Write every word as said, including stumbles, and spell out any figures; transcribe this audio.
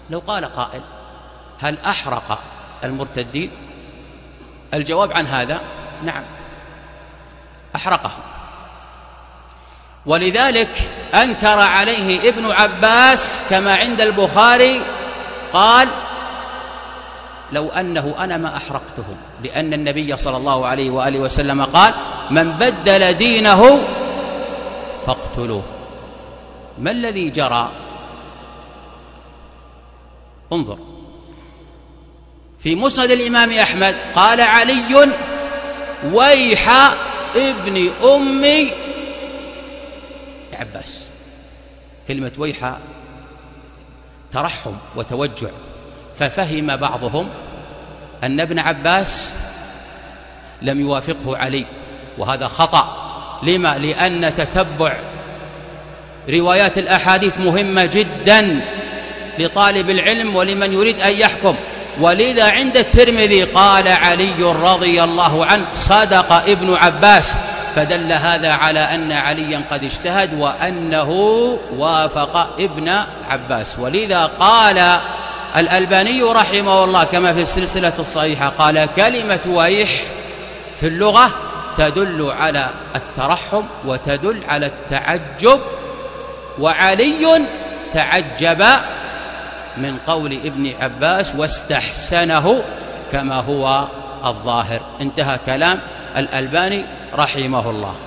لو قال قائل هل أحرق المرتدين؟ الجواب عن هذا نعم، أحرقهم. ولذلك أنكر عليه ابن عباس كما عند البخاري، قال لو أنه أنا ما أحرقتهم، لأن النبي صلى الله عليه وآله وسلم قال من بدل دينه فاقتلوه. ما الذي جرى؟ انظر في مسند الإمام أحمد قال علي ويح ابن أم عباس. كلمة ويح ترحم وتوجع، ففهم بعضهم أن ابن عباس لم يوافقه علي، وهذا خطأ. لما؟ لأن تتبع روايات الأحاديث مهمة جدا لطالب العلم ولمن يريد أن يحكم. ولذا عند الترمذي قال علي رضي الله عنه صدق ابن عباس، فدل هذا على أن عليا قد اجتهد وأنه وافق ابن عباس. ولذا قال الألباني رحمه الله كما في السلسلة الصحيحة، قال كلمة ويح في اللغة تدل على الترحم وتدل على التعجب، وعلي تعجب من قول ابن عباس واستحسنه كما هو الظاهر. انتهى كلام الألباني رحمه الله.